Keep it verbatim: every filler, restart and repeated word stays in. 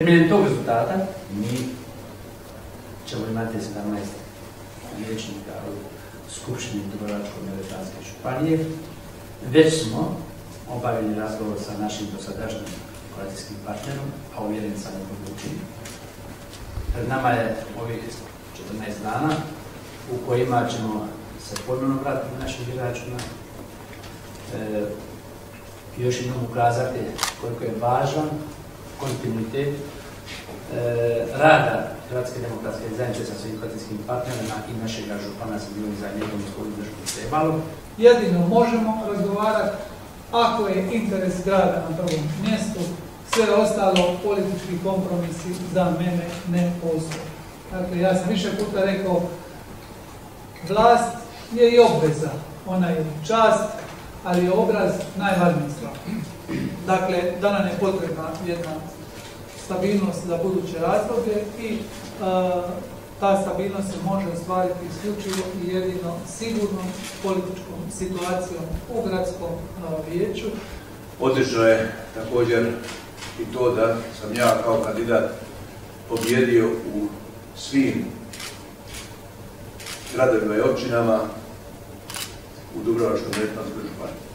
Temeljem tog rezultata mi ćemo imati sedamnaest vijećnika u Skupštini Dubrovačko-neretvanske županije. Već smo obavili razgovor sa našim dosadašnjim koalicijskim partnerom, a uvjeren sam da to učini. Pred nama je ovih četrnaest dana u kojima ćemo se ponovno vratiti našim biračima, e, još jednom ukazati koliko je važan kontinuitet e, rada Hrvatske demokratske zajednice sa svim koalicijskim partnerima i našega župana sa bili za njegovom gospodinu Držku Trebalo. Jedino možemo razgovarati ako je interes grada na prvom mjestu, sve ostalo politički kompromisi za mene ne postoje. Dakle, ja sam više puta rekao, vlast je i obveza, ona je čast, ali je obraz najvažnija stvar. Dakle, da nam je potrebna jedna stabilnost za buduće razdoblje i uh, ta stabilnost se može ostvariti isključivo i jedino sigurnom političkom situacijom u gradskom uh, vijeću. Odlično je također i to da sam ja kao kandidat pobjedio u svim gradovima i općinama u Dubrovačko-neretvanskoj županiji.